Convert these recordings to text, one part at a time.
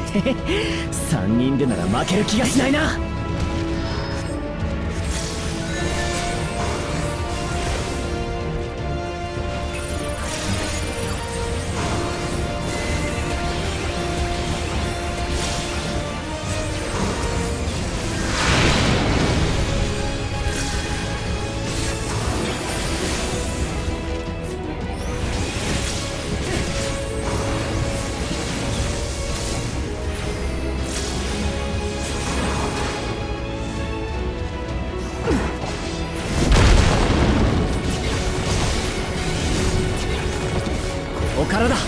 3人でなら負ける気がしないな。ここからだ。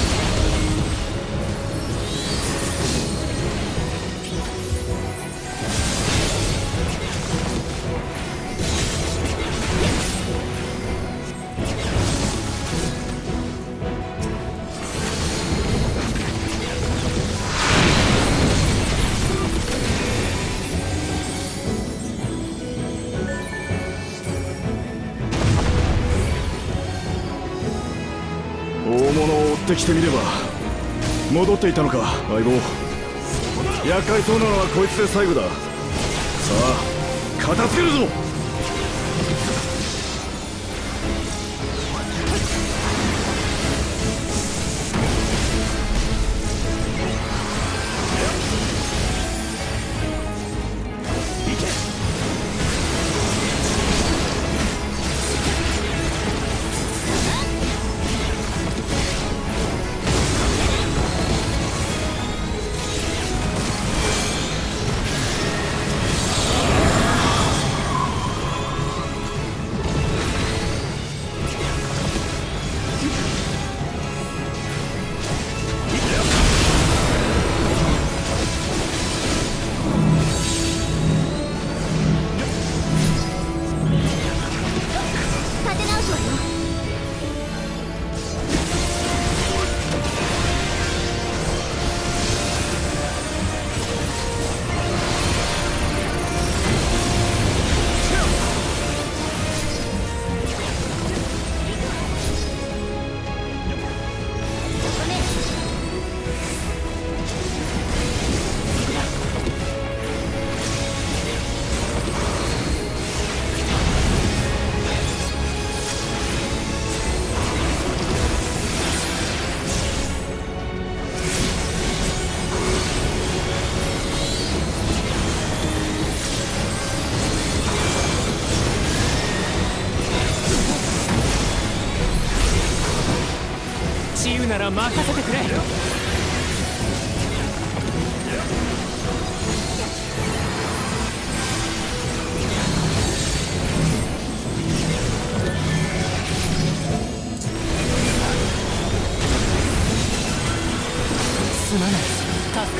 大物を追ってきてみれば戻っていたのか。相棒、厄介そうなのはこいつで最後だ。さあ片付けるぞ。 治癒なら任せてくれ。すまない、助かった。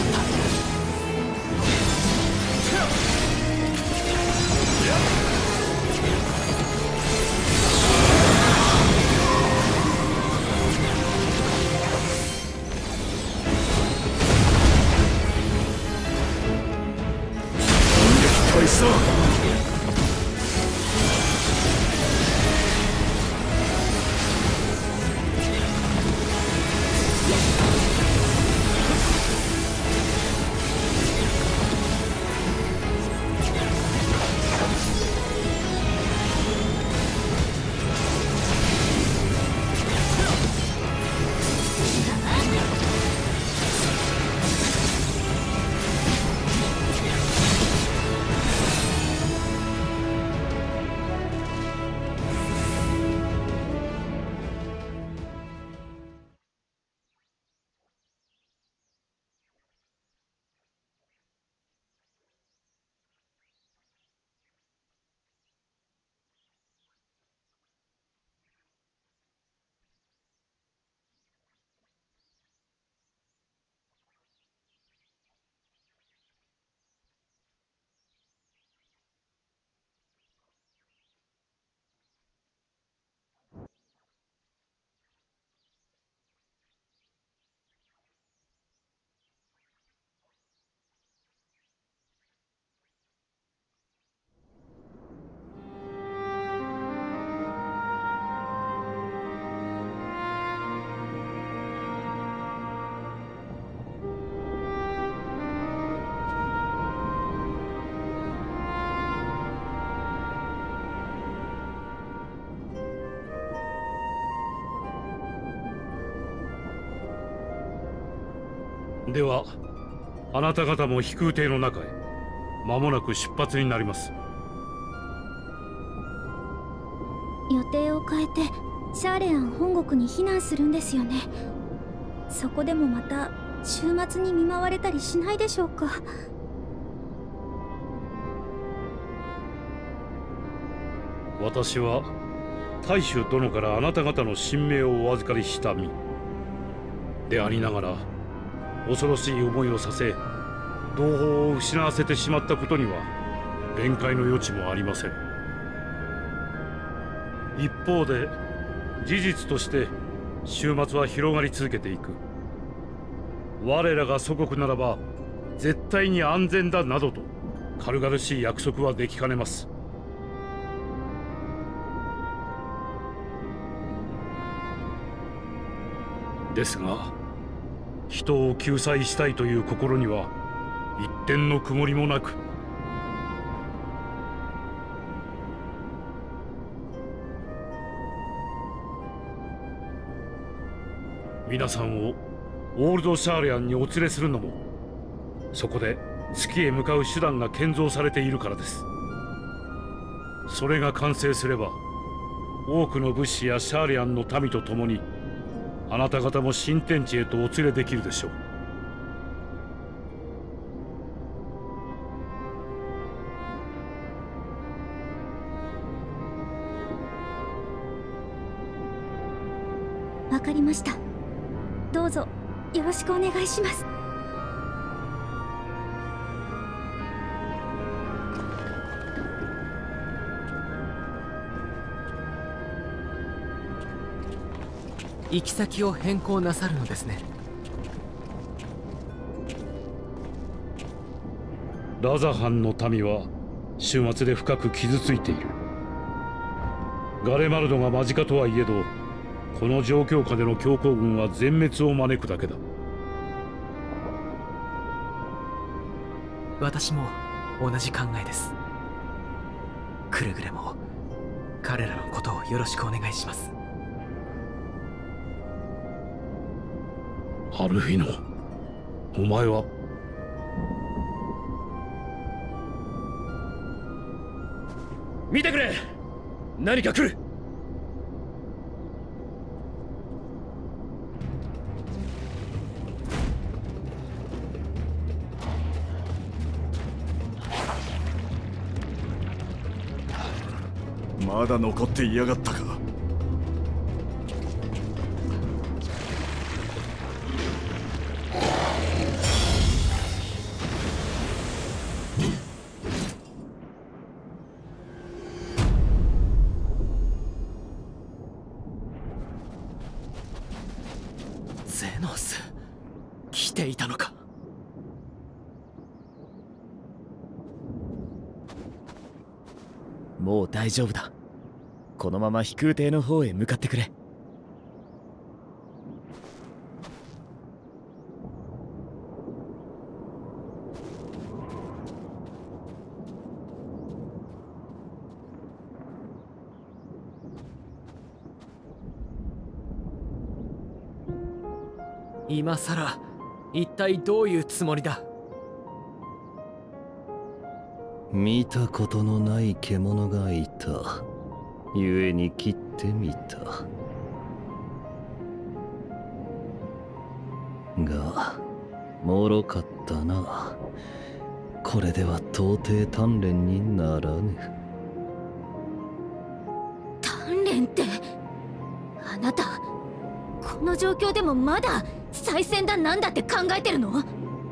おいしそう。 ではあなた方も飛空艇の中へ間もなく出発になります。 予定を変えてシャーレアン本国に避難するんですよね。そこでもまた週末に見舞われたりしないでしょうか。 私は大衆殿からあなた方の神命をお預かりした身でありながら、恐ろしい思いをさせ同胞を失わせてしまったことには弁解の余地もありません。一方で事実として終末は広がり続けていく。我らが祖国ならば絶対に安全だなどと軽々しい約束はできかねます。ですが人を救済したいという心には一点の曇りもなく、皆さんをオールドシャーレアンにお連れするのも、そこで月へ向かう手段が建造されているからです。それが完成すれば多くの物資やシャーレアンの民と共にあなた方も新天地へとお連れできるでしょう。 わかりました。どうぞよろしくお願いします。 行き先を変更なさるのですね。 ラザハンの民は終末で深く傷ついている。ガレマルドが間近とはいえど、この状況下での強行軍は全滅を招くだけだ。 私も同じ考えです。くれぐれも彼らのことをよろしくお願いします。 アルフィノ、お前は。 見てくれ、何か来る。 まだ残っていやがったか。 ゼノス、来ていたのか。もう大丈夫だ。このまま飛空艇の方へ向かってくれ。今さら一体どういうつもりだ。 見たことのない獣がいた。故に切ってみた。が脆かったな。これでは到底鍛錬にならぬ。 鍛錬って、あなたこの状況でもまだ再戦だなんだって考えてるの？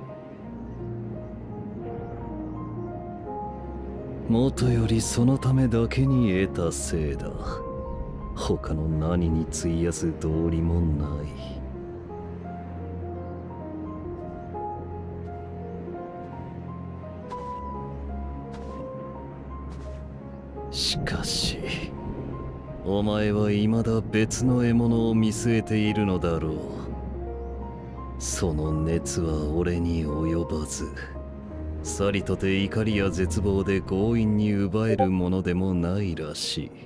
もとよりそのためだけに得たせいだ。他の何に費やす道理もない。しかしお前は未だ別の獲物を見据えているのだろう。その熱は俺に及ばず、さりとて怒りや絶望で強引に奪えるものでもないらしい。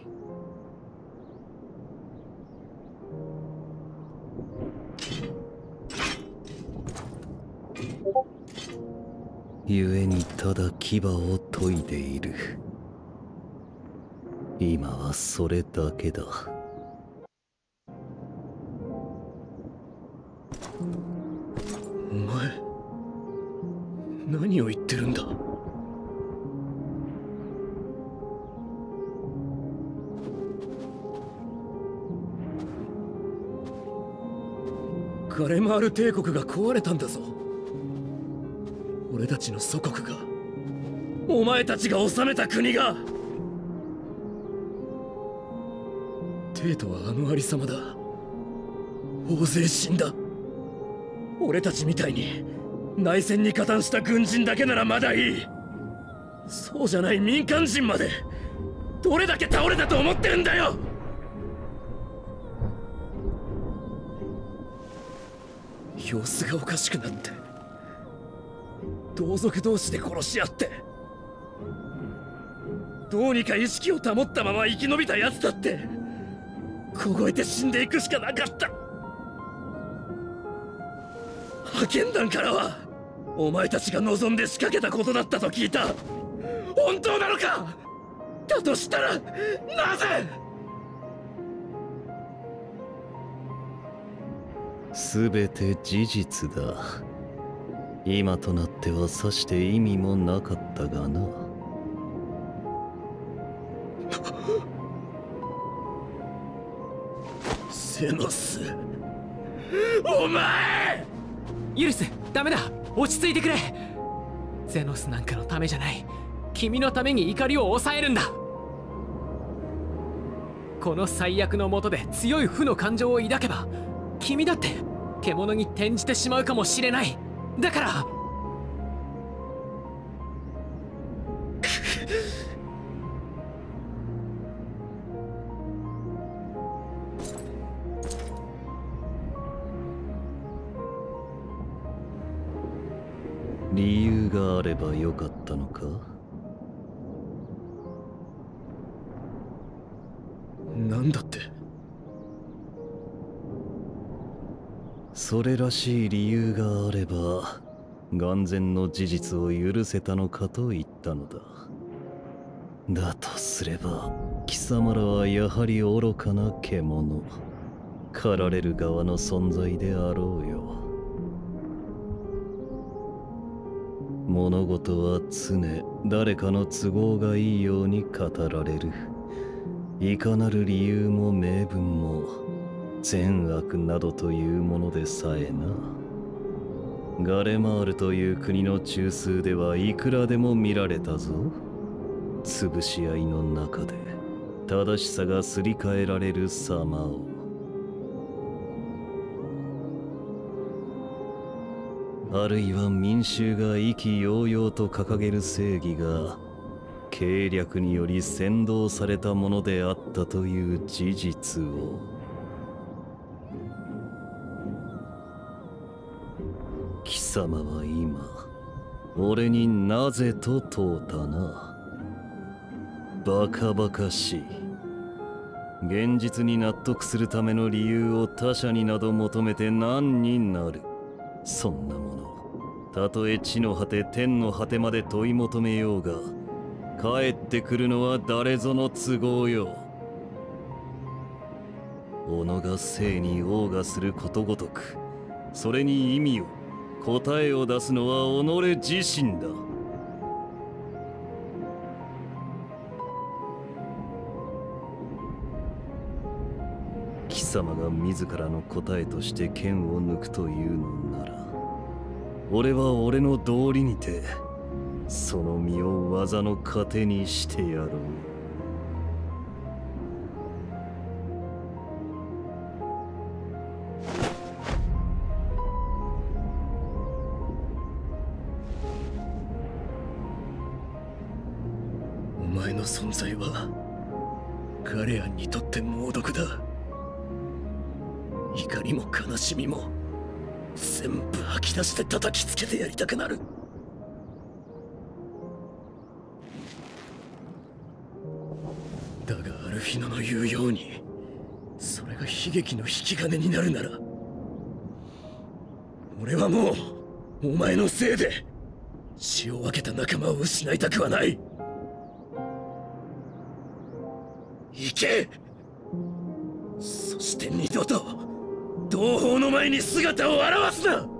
故にただ牙を研いでいる。今はそれだけだ。 お前何を言ってるんだ。ガレマール帝国が壊れたんだぞ。俺たちの祖国が、お前たちが治めた国が。帝都はあのありさまだ。大勢死んだ。俺たちみたいに内戦に加担した軍人だけならまだいい。そうじゃない民間人までどれだけ倒れたと思ってるんだよ。様子がおかしくなって同族同士で殺し合って、どうにか意識を保ったまま生き延びた奴だって凍えて死んでいくしかなかった。派遣団からはお前たちが望んで仕掛けたことだったと聞いた。本当なのか。だとしたらなぜ。 すべて事実だ。今となってはさして意味もなかったがな。 ゼノス、お前。 ユルス、ダメだ。落ち着いてくれ。ゼノスなんかのためじゃない。君のために怒りを抑えるんだ。この最悪の下で強い負の感情を抱けば、君だって獣に転じてしまうかもしれない。だから理由があればよかったのか。 なんだって。 それらしい理由があれば眼前の事実を許せたのかと言ったのだ。だとすれば貴様らはやはり愚かな獣、狩られる側の存在であろうよ。物事は常誰かの都合がいいように語られる。いかなる理由も名分も善悪などというものでさえな。ガレマールという国の中枢ではいくらでも見られたぞ。潰し合いの中で正しさがすり替えられる様を。あるいは民衆が意気揚々と掲げる正義が計略により扇動されたものであったという事実を。貴様は今俺になぜと問うたな。バカバカしい。現実に納得するための理由を他者になど求めて何になる。そんなものたとえ地の果て天の果てまで問い求めようが帰ってくるのは誰ぞの都合よ。己が生に謳歌することごとくそれに意味を答えを出すのは己自身だ。貴様が自らの答えとして剣を抜くというのなら、俺は俺の道理にてその身を技の糧にしてやろう。 お前の存在はガレアンにとって猛毒だ。怒りも悲しみも全部吐き出して叩きつけてやりたくなる。だがアルフィノの言うようにそれが悲劇の引き金になるなら俺はもうお前のせいで血を分けた仲間を失いたくはない。行け。そして二度と同胞の前に姿を現すな。